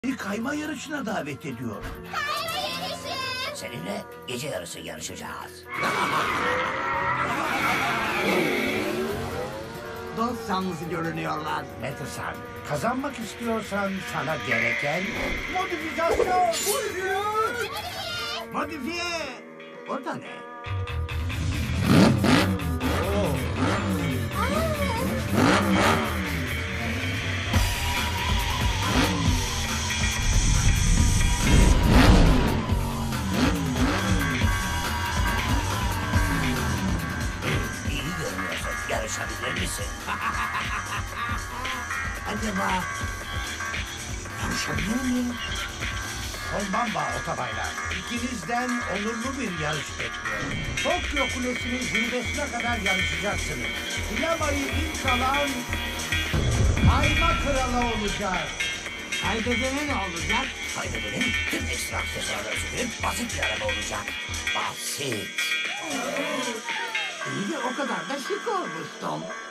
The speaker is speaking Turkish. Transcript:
Bir kayma yarışına davet ediyor. Kayma yarışı. Seninle gece yarısı yarışacağız. Dost canlısı görünüyorlar. Peterson, kazanmak istiyorsan sana gereken modifikasyon. Modifiye. O da ne? İyi görünüyorsun. Yarışabilir misin? Acaba yarışabilir miyim? Tombamba otobaylar, ikinizden onurlu bir yarış bekliyorum. Tokyo Kulesi'nin zirvesine kadar yarışacaksınız. Sinemayı ilk alan kayma kralı olacak. Kaybedene ne olacak? Kaybedenin tüm ekstra aksesuarları sürüp basit bir araba olacak. Basit. İyi de o kadar da şık olmuştum.